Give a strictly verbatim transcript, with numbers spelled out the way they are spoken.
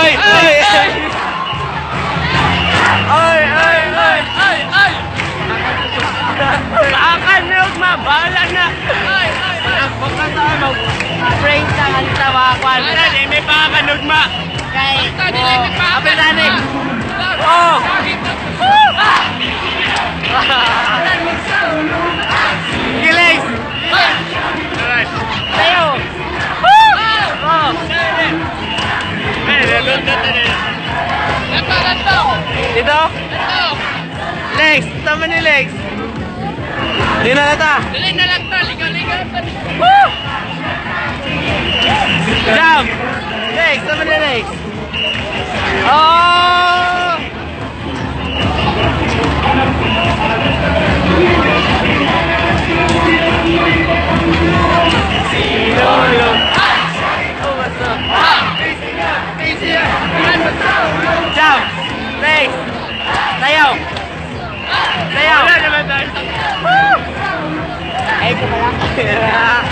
Ay! Ay! Ay! Ay! Ay! Ay! Ay! Akan na yung mabahala na! Ay! Ay! Ay! Huwag ka saan mag-prank sa kanita mga kwan. Ay, may pakakanod ma! Kay... Tadi lang nagpapakal. Ape nanik! Oh! Gilis! Tayo! Oh! Ganto! Ganto! Dito? Ganto! Legs! Tama ni Legs! Di na nata! Dali na lang to! Ligaw-ligaw to! Woo! Jump! Legs! Tama ni Legs! Oh! Sino yung... Oh, what's up? Jump! Legs! Sayaw! Sayaw! Wala naman tayo! Woo! Ay, ko pala.